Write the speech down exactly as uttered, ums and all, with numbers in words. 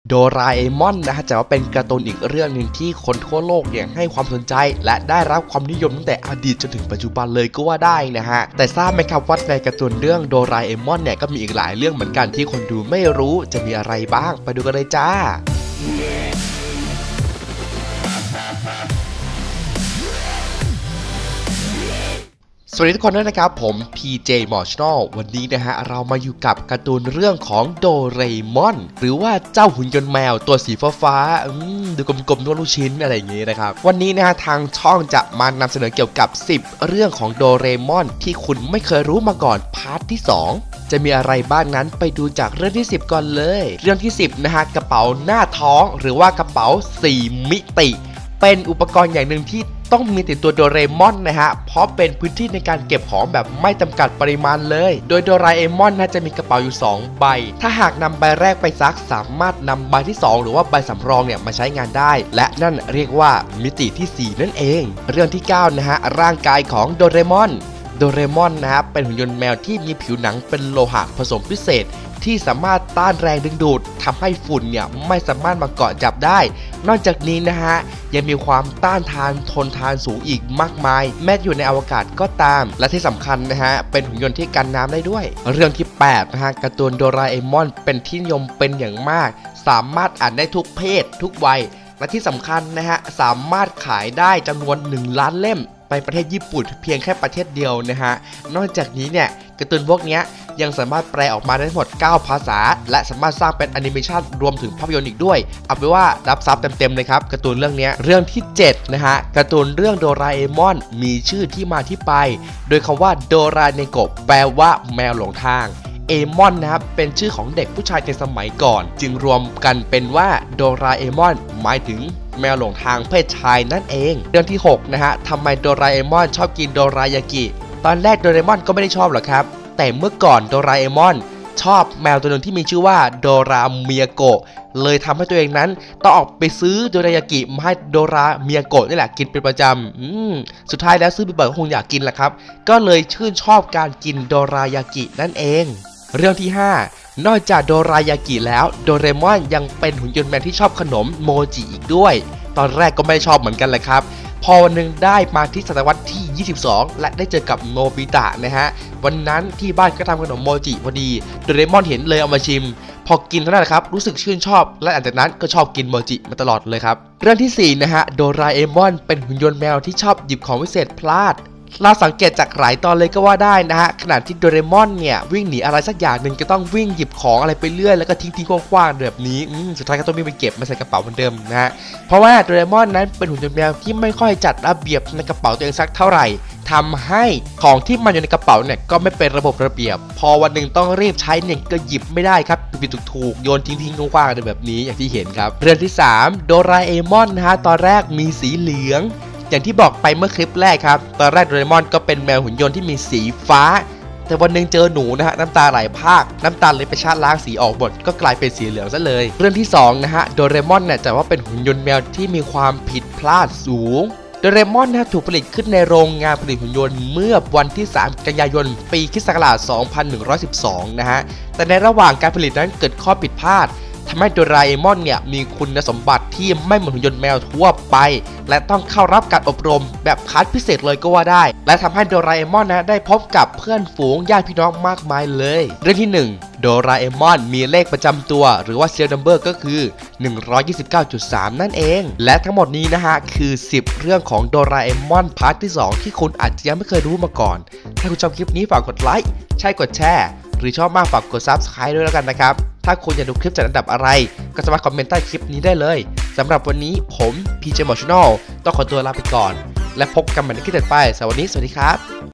โดราเอมอนนะฮะจะว่าเป็นการ์ตูนอีกเรื่องหนึ่งที่คนทั่วโลกเนี่ยให้ความสนใจและได้รับความนิยมตั้งแต่อดีตจนถึงปัจจุบันเลยก็ว่าได้นะฮะแต่ทราบไหมครับว่าในการ์ตูนเรื่องโดราเอมอนเนี่ยก็มีอีกหลายเรื่องเหมือนกันที่คนดูไม่รู้จะมีอะไรบ้างไปดูกันเลยจ้าสวัสดีทุกคนด้วยนะครับผม พี เจ Emotional วันนี้นะฮะเรามาอยู่กับการ์ตูนเรื่องของโดเรมอนหรือว่าเจ้าหุ่นยนต์แมวตัวสีฟ้าๆดูกลมๆด้วยลูกชิ้นอะไรอย่างงี้นะครับวันนี้นะฮะทางช่องจะมานำเสนอเกี่ยวกับสิบเรื่องของโดเรมอนที่คุณไม่เคยรู้มาก่อนพาร์ทที่สองจะมีอะไรบ้างนั้นไปดูจากเรื่องที่สิบก่อนเลยเรื่องที่สิบนะฮะกระเป๋าหน้าท้องหรือว่ากระเป๋าสี่มิติเป็นอุปกรณ์อย่างหนึ่งที่ต้องมีติดตัวโดเรมอนนะฮะเพราะเป็นพื้นที่ในการเก็บของแบบไม่จำกัดปริมาณเลยโดยโดราเอมอนนะจะมีกระเป๋าอยู่สองใบถ้าหากนำใบแรกไปซักสามารถนำใบที่สองหรือว่าใบสำรองเนี่ยมาใช้งานได้และนั่นเรียกว่ามิติที่สี่นั่นเองเรื่องที่เก้านะฮะร่างกายของโดเรมอนโดเรมอนนะฮะเป็นหุ่นยนต์แมวที่มีผิวหนังเป็นโลหะผสมพิเศษที่สามารถต้านแรงดึงดูดทำให้ฝุ่นเนี่ยไม่สามารถมาเกาะจับได้นอกจากนี้นะฮะยังมีความต้านทานทนทานสูงอีกมากมายแม้อยู่ในอวกาศก็ตามและที่สำคัญนะฮะเป็นหุ่นยนต์ที่กันน้ำได้ด้วยเรื่องที่แปดนะฮะการ์ตูนโดราเอมอนเป็นที่นิยมเป็นอย่างมากสามารถอ่านได้ทุกเพศทุกวัยและที่สำคัญนะฮะสามารถขายได้จำนวนหนึ่งล้านเล่มไปประเทศญี่ปุ่นเพียงแค่ประเทศเดียวนะฮะนอกจากนี้เนี่ยการ์ตูนพวกนี้ยังสามารถแปลออกมาได้ทั้งหมดเก้าภาษาและสามารถสร้างเป็นแอนิเมชันรวมถึงภาพยนตร์อีกด้วยเอาเป็นว่ารับซับเต็มๆเลยครับการ์ตูนเรื่องนี้เรื่องที่เจ็ดนะฮะการ์ตูนเรื่องโดราเอมอนมีชื่อที่มาที่ไปโดยคำว่าโดราเนโกะแปลว่าแมวหลงทางเอมอนนะครับเป็นชื่อของเด็กผู้ชายในสมัยก่อนจึงรวมกันเป็นว่าโดราเอมอนหมายถึงแมวหลงทางเพศชายนั่นเองเรื่องที่หกนะฮะทำไมโดราเอมอนชอบกินโดรายากิตอนแรกโดราเอมอนก็ไม่ได้ชอบหรอกครับแต่เมื่อก่อนโดราเอมอนชอบแมวตัวหนึ่งที่มีชื่อว่าโดราเมียโกะเลยทำให้ตัวเองนั้นต้องออกไปซื้อโดรายากิมาให้โดราเมียโกะนี่แหละกินเป็นประจำอืมสุดท้ายแล้วซื้อไปบ่อยก็คงอยากกินแหละครับก็เลยชื่นชอบการกินโดรายากินั่นเองเรื่องที่ห้านอกจากโดรายากิแล้วโดเรมอนยังเป็นหุ่นยนต์แมวที่ชอบขนมโมจิอีกด้วยตอนแรกก็ไม่ชอบเหมือนกันเลยครับพอวันหนึ่งได้มาที่ศตวรรษที่ยี่สิบสองและได้เจอกับโนบิตะนะฮะวันนั้นที่บ้านก็ทำขนมโมจิพอดีโดเรมอนเห็นเลยเอามาชิมพอกินเท่านั้นแหละครับรู้สึกชื่นชอบและหลังจากนั้นก็ชอบกินโมจิมาตลอดเลยครับเรื่องที่สี่นะฮะโดราเอมอนเป็นหุ่นยนต์แมวที่ชอบหยิบของวิเศษพลาดเราสังเกตจากหลายตอนเลยก็ว่าได้นะฮะขณะที่โดเรมอนเนี่ยวิ่งหนีอะไรสักอย่างหนึ่งก็ต้องวิ่งหยิบของอะไรไปเรื่อยแล้วก็ทิ้งทิ้งกว้างๆแบบนี้สุดท้ายก็ต้องวิ่งไปเก็บมาใส่กระเป๋าเหมือนเดิมนะฮะเพราะว่าโดเรมอนนั้นเป็นหุ่นยนต์แมวที่ไม่ค่อยจัดระเบียบในกระเป๋าตัวเองสักเท่าไหร่ทำให้ของที่มันอยู่ในกระเป๋าเนี่ยก็ไม่เป็นระบบระเบียบพอวันหนึ่งต้องรีบใช้เนี่ยก็หยิบไม่ได้ครับผิดถูกๆโยนทิ้งทิ้งกว้างๆแบบนี้อย่างที่เห็นครับเรื่องที่สามโดราเอมอนนะฮะตอนแรกมีสีเหลืองอย่างที่บอกไปเมื่อคลิปแรกครับตอนแรกโดเรมอนก็เป็นแมวหุ่นยนต์ที่มีสีฟ้าแต่วันหนึ่งเจอหนูนะฮะน้ำตาไหลพรากน้ำตาเลยไปชาล้างสีออกหมดก็กลายเป็นสีเหลืองซะเลยเรื่องที่สองนะฮะโดเรมอนเนี่ยจะว่าเป็นหุ่นยนต์แมวที่มีความผิดพลาดสูงโดเรมอนนะถูกผลิตขึ้นในโรงงานผลิตหุ่นยนต์เมื่อวันที่สามกันยายนปีค.ศ. สองพันหนึ่งร้อยสิบสองนะฮะแต่ในระหว่างการผลิตนั้นเกิดข้อผิดพลาดทำให้โดราเอมอนเนี่ยมีคุณสมบัติที่ไม่เหมือนหุ่นยนต์แมวทั่วไปและต้องเข้ารับการอบรมแบบคัดพิเศษเลยก็ว่าได้และทำให้โดราเอมอนนะได้พบกับเพื่อนฝูงญาติพี่น้องมากมายเลยเรื่องที่หนึ่งโดราเอมอนมีเลขประจำตัวหรือว่า serial number ก็คือ หนึ่งร้อยยี่สิบเก้าจุดสาม นั่นเองและทั้งหมดนี้นะฮะคือสิบเรื่องของโดราเอมอนพาร์ทที่สองที่คุณอาจจะยังไม่เคยรู้มาก่อนถ้าคุณชอบคลิปนี้ฝากกดไลค์ใช่กดแชร์หรือชอบมากฝากกด ซับสไครบ์ ด้วยแล้วกันนะครับถ้าคุณอยากดูคลิปจัดอันดับอะไรก็สามารถคอมเมนต์ใต้คลิปนี้ได้เลยสำหรับวันนี้ผม พี เจ Emotional ต้องขอตัวลาไปก่อนและพบกันใหม่ในคลิปต่อไปสวัสดีสวัสดีครับ